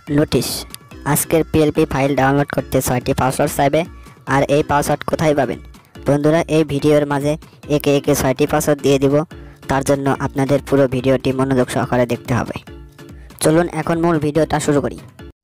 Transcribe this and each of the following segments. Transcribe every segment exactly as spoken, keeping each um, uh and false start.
Notice, আজকের PLP file download করতে ছয়টি পাসওয়ার্ড চাইবে। আর এই পাসওয়ার্ড কোথায় পাবেন? বন্ধুরা, এই ভিডিওর মাঝে একে একে ছয়টি পাসওয়ার্ড দিয়ে দিব। তার জন্য আপনাদের পুরো ভিডিওটি মনোযোগ সহকারে দেখতে হবে। চলুন এখন মূল ভিডিওটা শুরু করি।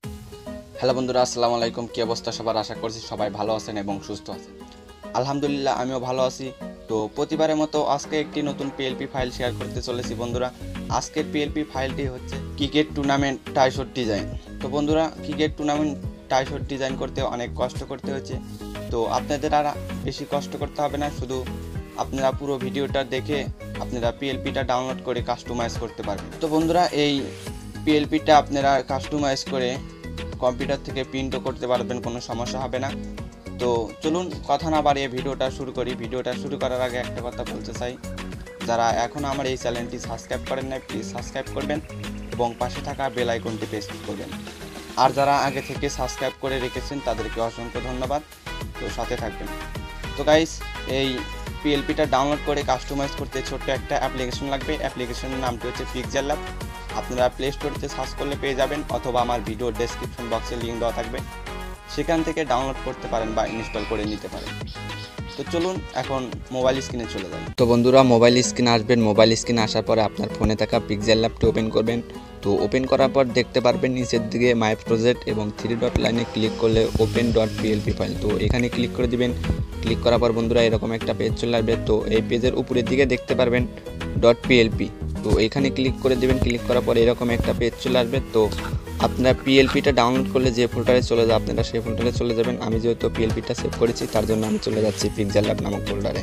হ্যালো বন্ধুরা, আসসালামু আলাইকুম। কী অবস্থা সবার? আশা করছি সবাই ভালো আছেন এবং সুস্থ আছেন। আলহামদুলিল্লাহ, আমিও ভালো আছি। তো প্রতিবারের মতো আজকে একটি নতুন পিএলপি ফাইল শেয়ার করতে চলেছি বন্ধুরা। আজকের পিএলপি ফাইলটি হচ্ছে ক্রিকেট টুর্নামেন্ট টাইশট ডিজাইন। তো বন্ধুরা, ক্রিকেট টুর্নামেন্ট টাইশট ডিজাইন করতে অনেক কষ্ট করতে হচ্ছে। তো আপনাদের আর বেশি কষ্ট করতে হবে না, শুধু আপনারা পুরো ভিডিওটা দেখে আপনারা পিএলপিটা ডাউনলোড করে কাস্টমাইজ করতে পারবেন। তো বন্ধুরা, এই পিএলপিটা আপনারা কাস্টমাইজ করে কম্পিউটার থেকে প্রিন্টও করতে পারবেন, কোনো সমস্যা হবে না। তো চলুন কথা না বাড়িয়ে ভিডিওটা শুরু করি। ভিডিওটা শুরু করার আগে একটা কথা বলতে চাই, যারা এখন আমার এই চ্যানেলটি সাবস্ক্রাইব করেন না, প্লিজ সাবস্ক্রাইব করবেন এবং পাশে থাকা বেল আইকনটি প্রেস করবেন। আর যারা আগে থেকে সাবস্ক্রাইব করে রেখেছেন তাদেরকে অসংখ্য ধন্যবাদ। তো সাথে থাকবেন। তো গাইস, এই পিএলপিটা ডাউনলোড করে কাস্টমাইজ করতে ছোট্ট একটা অ্যাপ্লিকেশন লাগবে। অ্যাপ্লিকেশনের নামটি হচ্ছে পিক্সেল ল্যাব। আপনারা প্লে স্টোরতে সার্চ করলে পেয়ে যাবেন, অথবা আমার ভিডিওর ডেসক্রিপশন বক্সে লিঙ্ক দেওয়া থাকবে, সেখান থেকে ডাউনলোড করতে পারেন বা ইনস্টল করে নিতে পারেন। তো চলুন এখন মোবাইল স্ক্রিনে চলে যান। তো বন্ধুরা, মোবাইল স্ক্রিনে আসবেন। মোবাইল স্ক্রিনে আসার পরে আপনার ফোনে থাকা পিক্সেল ল্যাবটি ওপেন করবেন। তো ওপেন করার পর দেখতে পারবেন নিচের দিকে মাই প্রজেক্ট এবং থ্রি ডট লাইনে ক্লিক করলে ওপেন ডট পিএলপি ফাইল। তো এখানে ক্লিক করে দিবেন। ক্লিক করার পর বন্ধুরা এরকম একটা পেজ চলে আসবে। তো এই পেজের উপরের দিকে দেখতে পারবেন ডট পিএলপি। তো এখানে ক্লিক করে দেবেন। ক্লিক করার পর এরকম একটা পেজ চলে আসবে। তো আপনারা পিএলপিটা ডাউনলোড করলে যে ফোল্ডারে চলে যায় আপনারা সেই ফোল্ডারে চলে যাবেন। আমি যেহেতু পিএলপিটা সেভ করেছি তার জন্য আমি চলে যাচ্ছি পিক্সেল ল্যাব নামক ফোল্ডারে।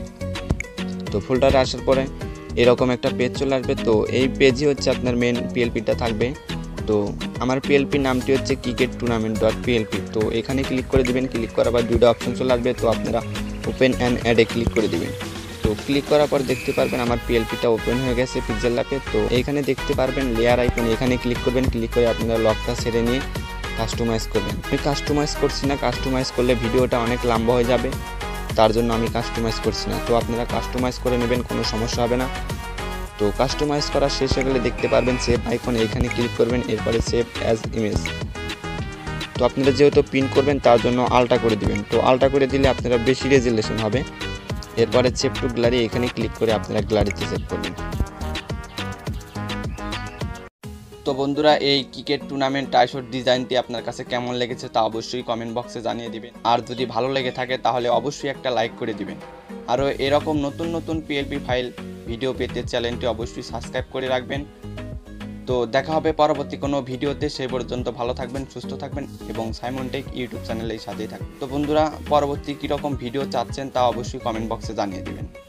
তো ফোল্ডারে আসার পরে এরকম একটা পেজ চলে আসবে। তো এই পেজই হচ্ছে আপনার মেন পিএলপিটা থাকবে। তো আমার পিএলপি নামটি হচ্ছে ক্রিকেট টুর্নামেন্ট ডট পিএলপি। তো এখানে ক্লিক করে দেবেন। ক্লিক করার পর দুটো অপশন চলে আসবে। তো আপনারা ওপেন অ্যান্ড অ্যাডে ক্লিক করে দেবেন। তো ক্লিক করার পর দেখতে পারবেন আমার পিএলপিটা ওপেন হয়ে গেছে পিক্সেল ল্যাবে। তো এইখানে দেখতে পারবেন লেয়ার আইকন, এখানে ক্লিক করবেন। ক্লিক করে আপনারা লকটা ছেড়ে নিয়ে কাস্টমাইজ করবেন। আমি কাস্টমাইজ করছি না, কাস্টমাইজ করলে ভিডিওটা অনেক লম্বা হয়ে যাবে, তার জন্য আমি কাস্টমাইজ করছি না। তো আপনারা কাস্টমাইজ করে নেবেন, কোনো সমস্যা হবে না। তো কাস্টমাইজ করা শেষ হয়ে গেলে দেখতে পারবেন সেভ আইকন, এখানে ক্লিক করবেন। এরপরে সেভ অ্যাজ ইমেজ। তো আপনারা যেহেতু প্রিন্ট করবেন তার জন্য আলটা করে দিবেন। তো আলটা করে দিলে আপনারা বেশি রেজুলেশন হবে। এরপরে সেভ টু গ্যালারি, এখানে ক্লিক করে আপনারা গ্যালারিতে সেভ করবেন। তো বন্ধুরা, এই ক্রিকেট টুর্নামেন্ট টাইশট ডিজাইনটি আপনার কাছে কেমন লেগেছে তা অবশ্যই কমেন্ট বক্সে জানিয়ে দিবেন। আর যদি ভালো লেগে থাকে তাহলে অবশ্যই একটা লাইক করে দিবেন। আরও এরকম নতুন নতুন পিএলপি ফাইল ভিডিও পেতে চ্যানেলটি অবশ্যই সাবস্ক্রাইব করে রাখবেন। তো দেখা হবে পরবর্তী কোনো ভিডিওতে। সেই পর্যন্ত ভালো থাকবেন, সুস্থ থাকবেন এবং সাইমন টেক ইউটিউব চ্যানেলের সাথেই থাকবেন। তো বন্ধুরা, পরবর্তী কীরকম ভিডিও চাচ্ছেন তা অবশ্যই কমেন্ট বক্সে জানিয়ে দিবেন।